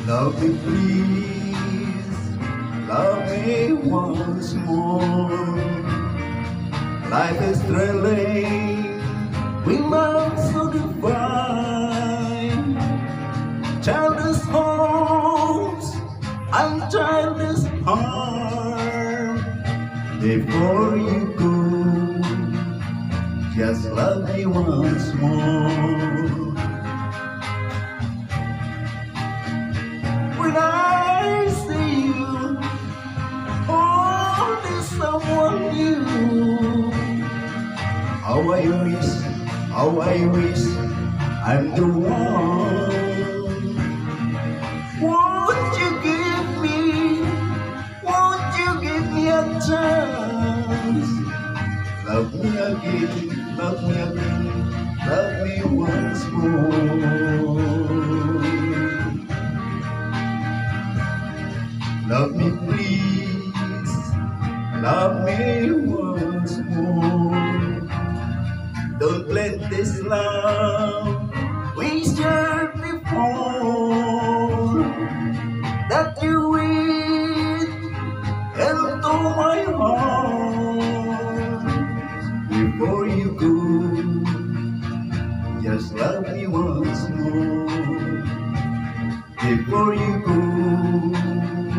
Love me please, love me once more. Life is thrilling, we must so divine. Childish hopes and childish heart. Before you go, just love me once more. When I see you holding someone new, how I wish I'm the one. Won't you give me a chance? Love me again, love me again, love me once more. Love me please, love me once more. Don't let this love we shared before that you with into my heart. Before you go, just love me once more. Before you go,